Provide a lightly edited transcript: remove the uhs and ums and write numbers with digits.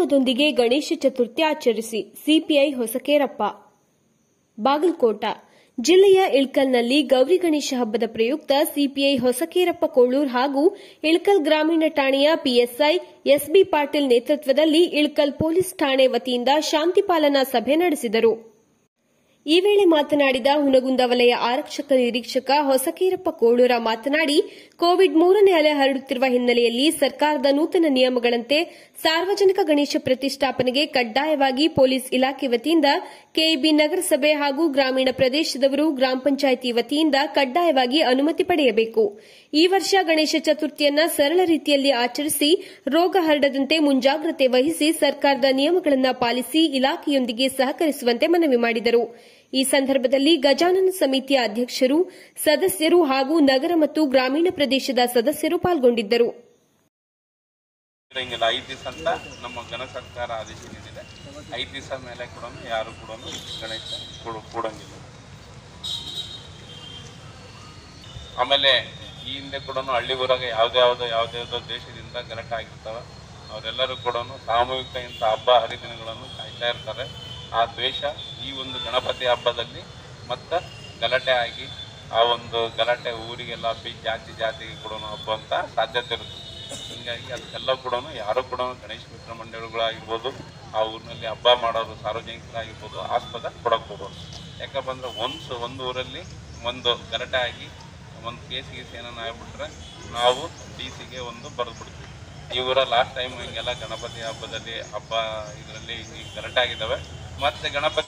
ಸಂಭ್ರಮದೊಂದಿಗೆ ಗಣೇಶ ಚತುರ್ಥಿ ಆಚರಿಸಿ ಸಿಪಿಐ ಹೊಸಕೇರಪ್ಪ. ಬಾಗಲಕೋಟ ಜಿಲ್ಲೆಯ ಇಳಕಲ್ನಲ್ಲಿ ಗೌರಿ ಗಣೇಶ ಹಬ್ಬದ ಪ್ರಯುಕ್ತ ಸಿಪಿಐ ಹೊಸಕೇರಪ್ಪ ಕೋಳೂರ್ ಹಾಗೂ ಇಳಕಲ್ ಗ್ರಾಮೀಣ ಠಾಣೆಯ ಪಿಎಸ್ಐ ಎಸ್ಬಿ ಪಾಟೀಲ್ ನೇತೃತ್ವದಲ್ಲಿ ಇಳಕಲ್ ಪೊಲೀಸ್ ಠಾಣೆ ವತಿಯಿಂದ ಶಾಂತಿ ಪಾಲನಾ ಸಭೆ ನಡೆಸಿದರು. ಈ ವೇಳೆ ಮಾತನಾಡಿದ ಹುನಗುಂದ ವಲಯ ಆರಕ್ಷಕ ನಿರೀಕ್ಷಕ ಹೊಸಕೇರಪ್ಪ ಕೋಳೂರ ಮಾತನಾಡಿ, ಕೋವಿಡ್ 3ನೇ ಅಲೆ ಹರಡುತ್ತಿರುವ ಹಿನ್ನೆಲೆಯಲ್ಲಿ ಸರ್ಕಾರದ ನೂತನ ನಿಯಮಗಳಂತೆ ಸಾರ್ವಜನಿಕ ಗಣೇಶ ಪ್ರತಿಷ್ಠಾಪನೆಗೆ ಕಡ್ಡಾಯವಾಗಿ ಪೊಲೀಸ್ ಇಲಾಖೆ ವತಿಯಿಂದ ಕೆಇಬಿ ನಗರಸಭೆ ಹಾಗೂ ಗ್ರಾಮೀಣ ಪ್ರದೇಶದವರು ಗ್ರಾಮ ಪಂಚಾಯಿತಿ ವತಿಯಿಂದ ಕಡ್ಡಾಯವಾಗಿ ಅನುಮತಿ ಪಡೆಯಬೇಕು. ಈ ವರ್ಷ ಗಣೇಶ ಚತುರ್ಥಿಯನ್ನು ಸರಳ ರೀತಿಯಲ್ಲಿ ಆಚರಿಸಿ ರೋಗ ಹರಡದಂತೆ ಮುಂಜಾಗ್ರತೆ ವಹಿಸಿ ಸರ್ಕಾರದ ನಿಯಮಗಳನ್ನು ಪಾಲಿಸಿ ಇಲಾಖೆಯೊಂದಿಗೆ ಸಹಕರಿಸುವಂತೆ ಮನವಿ ಮಾಡಿದರು. ಈ ಸಂದರ್ಭದಲ್ಲಿ ಗಜಾನನ ಸಮಿತಿಯ ಅಧ್ಯಕ್ಷರು, ಸದಸ್ಯರು ಹಾಗೂ ನಗರ ಮತ್ತು ಗ್ರಾಮೀಣ ಪ್ರದೇಶದ ಸದಸ್ಯರು ಪಾಲ್ಗೊಂಡಿದ್ದರು. 5 ದಿವಸ ಅಂತ ನಮ್ಮ ಘನ ಸರ್ಕಾರ ಆದೇಶ ನೀಡಿದೆ. 5 ದಿವಸ ಮೇಲೆ ಕೂಡ ಯಾರು ಕೂಡ ಗಣೇಶ ಕೂಡಂಗಿಲ್ಲ. ಆಮೇಲೆ ಈ ಹಿಂದೆ ಕೂಡ ಹಳ್ಳಿ ಊರಾಗ ಯಾವುದ್ಯಾವುದೋ ದೇಶದಿಂದ ಗಲಾಟೆ ಆಗಿರ್ತಾವೆ. ಅವರೆಲ್ಲರೂ ಕೂಡ ಸಾಮೂಹಿಕ ಇಂಥ ಹಬ್ಬ ಹರಿದಿನಗಳನ್ನು ಕಾಯ್ತಾ ಇರ್ತಾರೆ. ಆ ದ್ವೇಷ ಈ ಒಂದು ಗಣಪತಿ ಹಬ್ಬದಲ್ಲಿ ಮತ್ತೆ ಗಲಾಟೆ ಆಗಿ ಆ ಒಂದು ಗಲಾಟೆ ಊರಿಗೆಲ್ಲ ಹಬ್ಬಿ ಜಾತಿಗೆ ಕೂಡ ಹಬ್ಬುವಂಥ ಸಾಧ್ಯತೆ ಇರುತ್ತೆ. ಹೀಗಾಗಿ ಅದಕ್ಕೆಲ್ಲ ಕೂಡ ಯಾರು ಕೂಡ ಗಣೇಶ ಮಿತ್ರ ಮಂಡಳಿಗಳಾಗಿರ್ಬೋದು, ಆ ಊರಿನಲ್ಲಿ ಹಬ್ಬ ಮಾಡೋರು ಸಾರ್ವಜನಿಕರಾಗಿರ್ಬೋದು ಆಸ್ಪದ ಕೊಡಬಹುದು. ಯಾಕಪ್ಪ ಅಂದ್ರೆ ಒಂದು ಊರಲ್ಲಿ ಒಂದು ಗಲಾಟೆ ಆಗಿ ಒಂದು ಕೇಸ್ ಏನಾನ ಆಗ್ಬಿಟ್ರೆ ನಾವು DC ಗೆ ಒಂದು ಬರೆದು ಬಿಡ್ತೀವಿ. ಈ ಊರ ಲಾಸ್ಟ್ ಟೈಮ್ ಹಿಂಗೆಲ್ಲ ಗಣಪತಿ ಹಬ್ಬದಲ್ಲಿ ಇದರಲ್ಲಿ ಗಲಾಟೆ ಆಗಿದ್ದಾವೆ. ಮತ್ತೆ ಗಣಪತಿ